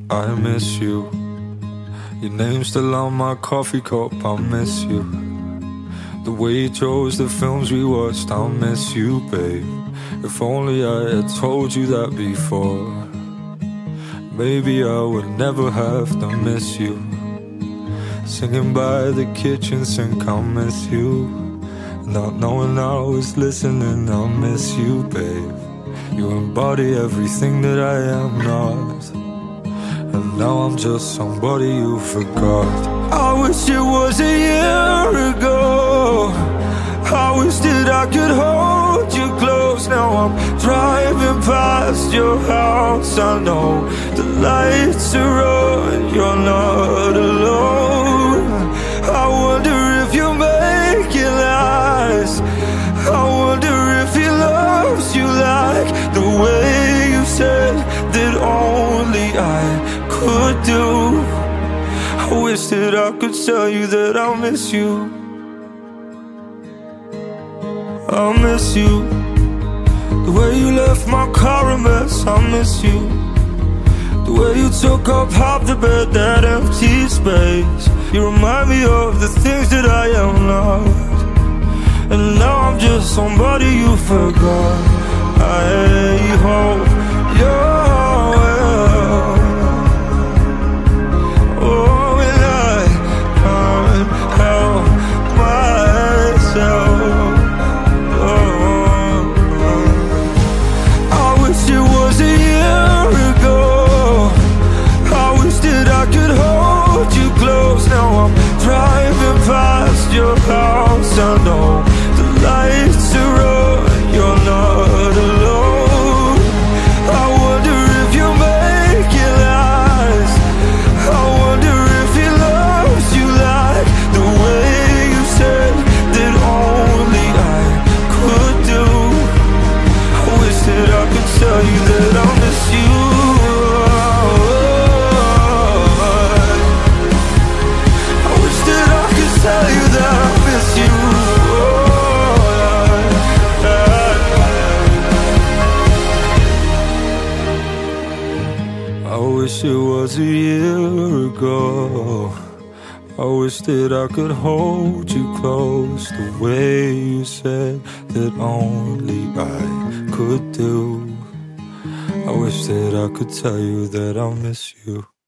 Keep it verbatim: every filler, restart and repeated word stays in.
I miss you. Your name's still on my coffee cup, I miss you. The way you chose the films we watched, I miss you, babe. If only I had told you that before, maybe I would never have to miss you. Singing by the kitchen sink, I miss you. Not knowing I was listening, I miss you, babe. You embody everything that I am not, and now I'm just somebody you forgot. I wish it was a year ago. I wish that I could hold you close. Now I'm driving past your house. I know the lights are on, you're not alone. I wonder if you make it last. I wonder if he loves you like the way you said that only I could do. I wish that I could tell you that I miss you. I miss you. The way you left my car a mess, I miss you. The way you took up half the bed, that empty space. You remind me of the things that I am not, and now I'm just somebody you forgot. I hope you're well. Oh, and I can't help myself. Oh, I wish it was a year ago. I wish that I could hold you close. Now I'm driving past your house. I know the lights are on, you're not alone. I wonder if you make it last. I wonder if he loves you like the way you said that only I could do. I wish that I could tell you that I miss you. I wish that I could tell you that I miss you. I wish it was a year ago. I wish that I could hold you close the way you said that only I could do. I wish that I could tell you that I miss you.